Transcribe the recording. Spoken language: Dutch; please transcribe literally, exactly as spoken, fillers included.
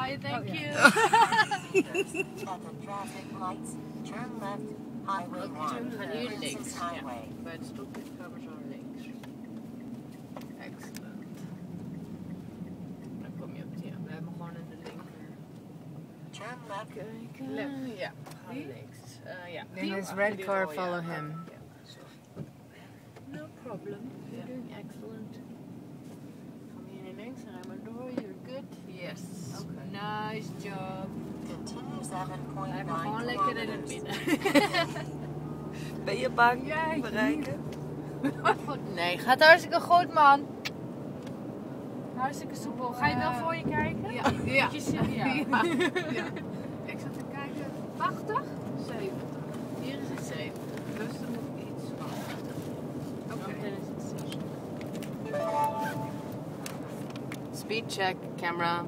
Bye, thank Oh, you. yeah. At the traffic lights, turn left, highway Oké, one, we gaan hier Princess links. Highway. Ja, bij de stoplicht gaan we zo links. Excellent. Dan kom je op, ja, we hebben gewoon in de linker. Turn left. Kijken. Left. Ja, we gaan links. Uh, ja. In this Achter red die car, rode, follow ja. him. Ja, zo. No problem. You're doing excellent. Kom hier naar links en rij maar door. You're good. Yes. Okay. Nice job. Continue seven point Blijf maar nine gewoon lekker in het kilometers. midden. Ben je bang? Jij. Bereiken? Nee, gaat hartstikke goed, man. Hartstikke soepel. Ga je wel voor je kijken? Ja. Ja. Moet je zien, ja. Ja. Ja. Ik zat te kijken. tachtig? zeventig. Hier is het zeventig. Dus dan moet ik iets wachten. Oké. Dan is het zestig. Speed check, camera.